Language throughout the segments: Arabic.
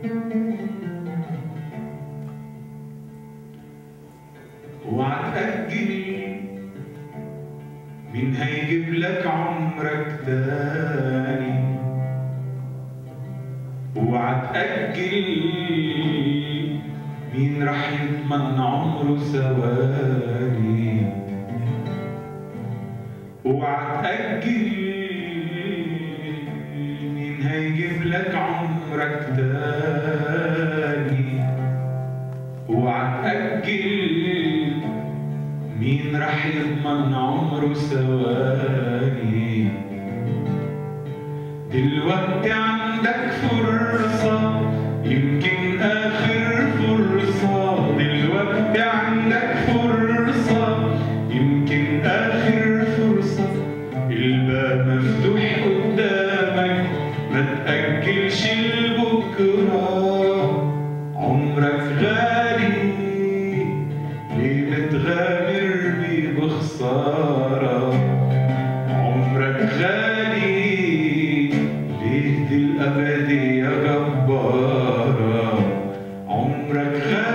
اوعى تأجل، مين هيجيب لك عمرك تاني؟ اوعى تأجل، مين راح يضمن عمره ثواني؟ اوعى تأجل، مين هيجيب لك عمرك تاني؟ اوعى تأجل، مين راح يضمن عمره ثواني؟ دلوقتي عندك فرصة، يمكن آخر فرصة. دلوقتي عندك فرصة، يمكن آخر فرصة. الباب مفتوح قدامك، ما تأجلش لبكرة. عمرك غالي، ليه بتغامر بيه بخسارة؟ عمرك غالي، ليه دي الأبدية جبارة؟ عمرك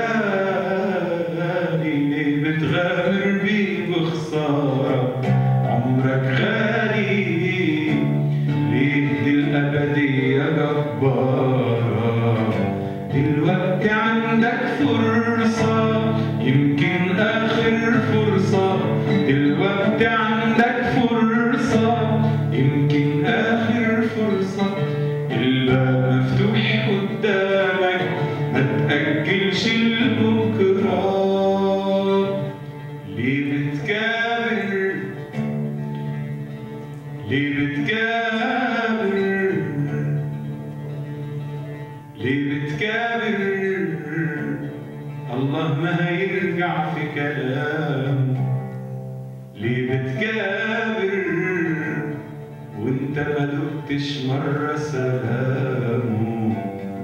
غالي، ليه بتغامر بيه بخسارة؟ عمرك غالي، ليه دي الأبدية جبارة؟ دلوقتي عندك فرصة، يمكن آخر فرصة. دلوقتي عندك فرصة، يمكن آخر فرصة. الباب مفتوح قدامك، ما تأجلش لبكرة. ليه بتكابر؟ ليه بتكابر؟ ليه بتكابر؟ الله ما هيرجع في كلامه. ليه بتكابر وانت ما دقتش مرة سلامه؟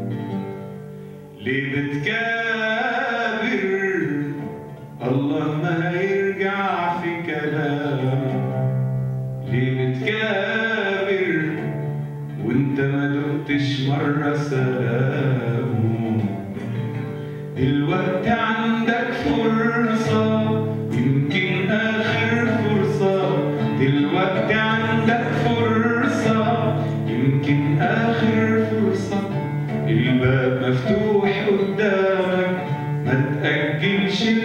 ليه بتكابر؟ الله ما هيرجع في كلامه. ليه بتكابر وانت ما دقتش مرة سلامه؟ دلوقتي عندك فرصة، يمكن آخر فرصة. دلوقتي عندك فرصة، يمكن آخر فرصة. الباب مفتوح قدامك، ما تأجلش